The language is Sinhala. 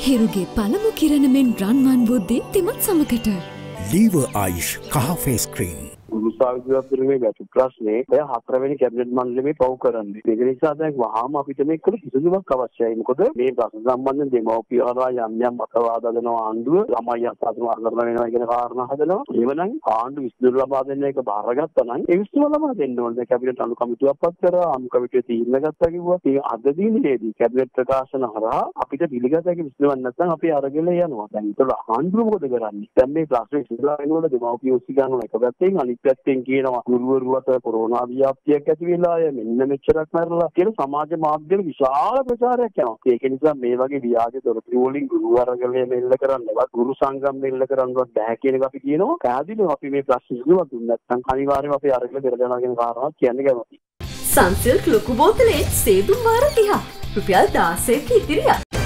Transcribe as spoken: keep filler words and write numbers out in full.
හිරුගේ පළමු කිරණ මෙන් රන්වන් වූ දීප්තිමත් සමකට Lever Aish කහ ෆේස් ක්‍රීම් උරුසාවිදුවක් පිළිමේ ගැටු ප්‍රශ්නේ එය හතරවෙනි කැබිනට් මණ්ඩලයේ පවු කරන්නේ. ඒක නිසා දැන් වහාම අපිට මේක කිසිදුමක් අවශ්‍යයි. මොකද මේ ප්‍රශ්න සම්බන්ධයෙන් දෙමව්පිය හරහා යම් යම් මතවාද හදනවා ආණ්ඩුව ළමයි අසතුරු අල්ලන වෙනවා කියන කාරණා හදනවා. එවනම් ආණ්ඩුව විසඳුම් ලබා දෙන්න එක බාරගත්තා නම් ඒ විසඳුම ලබා දෙන්න ඕනේ. කැබිනට් අනු කමිටුවක් පත් කරා අනු කමිටුවේ තීරණ ගත්තා කිව්වා. ඒ අද දිනේදී කැබිනට් ප්‍රකාශන හරහා අපිට පිළිගත හැකි විසඳුමක් නැත්නම් අපි අරගෙන යනවා. දැන් ඒක ආණ්ඩුව මොකද කරන්නේ? දැන් මේ ප්‍රශ්නේ ඉස්සරලා වෙනකොට දෙමව්පිය උසි ගන්න එක පැත්තෙන් අනිත් පැත්තෙන් කියනවා ගුරුවරුන්ට කොරෝනා ව්‍යාප්තියක් ඇති වෙලා ය මෙන්න මෙච්චරක් මරලා කියලා සමාජ මාධ්‍යවල විශාල ප්‍රචාරයක් යනවා. ඒක නිසා මේ වගේ ව්‍යාජ තොරතුරු වලින් ගුරු වර්ගලේ මෙල්ල කරන්නවත් ගුරු සංගම් මෙල්ල කරන්නවත් බෑ කියන එක අපි කියනවා. පැහැදිලිව අපි මේ ප්‍රශ්න ඉදිරියට දුන්නත් නැත්නම් අනිවාර්යයෙන්ම අපි අරගෙන දෙරදනවා කියන කාරණාවක් කියන්න කැමතියි. සන්සිල්ක් ලොකු බෝතලේ සේදුම් වාර තිහක් රුපියල් දාසයක ඉතිරියක්.